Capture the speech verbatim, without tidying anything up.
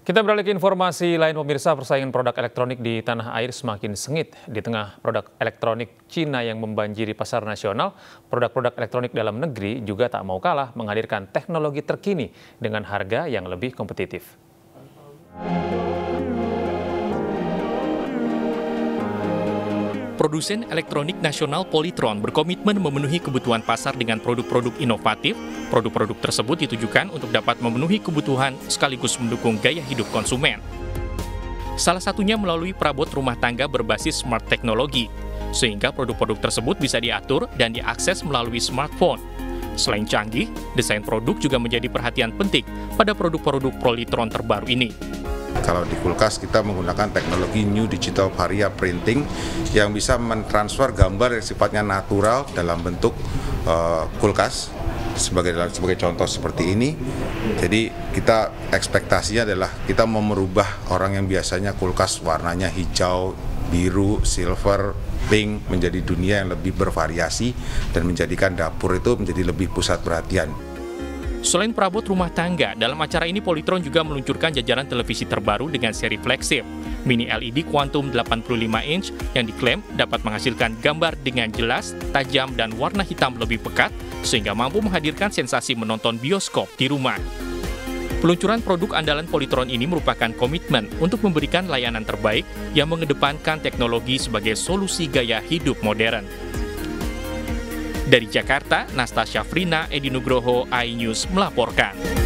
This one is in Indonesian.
Kita beralih ke informasi lain pemirsa, persaingan produk elektronik di tanah air semakin sengit. Di tengah produk elektronik Cina yang membanjiri pasar nasional, produk-produk elektronik dalam negeri juga tak mau kalah menghadirkan teknologi terkini dengan harga yang lebih kompetitif. Produsen elektronik nasional Polytron berkomitmen memenuhi kebutuhan pasar dengan produk-produk inovatif. Produk-produk tersebut ditujukan untuk dapat memenuhi kebutuhan sekaligus mendukung gaya hidup konsumen. Salah satunya melalui perabot rumah tangga berbasis smart teknologi, sehingga produk-produk tersebut bisa diatur dan diakses melalui smartphone. Selain canggih, desain produk juga menjadi perhatian penting pada produk-produk Polytron terbaru ini. Kalau di kulkas kita menggunakan teknologi New Digital Varia Printing yang bisa mentransfer gambar yang sifatnya natural dalam bentuk uh, kulkas sebagai sebagai contoh seperti ini. Jadi kita ekspektasinya adalah kita mau merubah orang yang biasanya kulkas warnanya hijau, biru, silver, pink menjadi dunia yang lebih bervariasi dan menjadikan dapur itu menjadi lebih pusat perhatian. Selain perabot rumah tangga, dalam acara ini Polytron juga meluncurkan jajaran televisi terbaru dengan seri flagship, Mini L E D Quantum delapan puluh lima inch yang diklaim dapat menghasilkan gambar dengan jelas, tajam, dan warna hitam lebih pekat, sehingga mampu menghadirkan sensasi menonton bioskop di rumah. Peluncuran produk andalan Polytron ini merupakan komitmen untuk memberikan layanan terbaik yang mengedepankan teknologi sebagai solusi gaya hidup modern. Dari Jakarta, Nastasya Frina, Edi Nugroho, iNews melaporkan.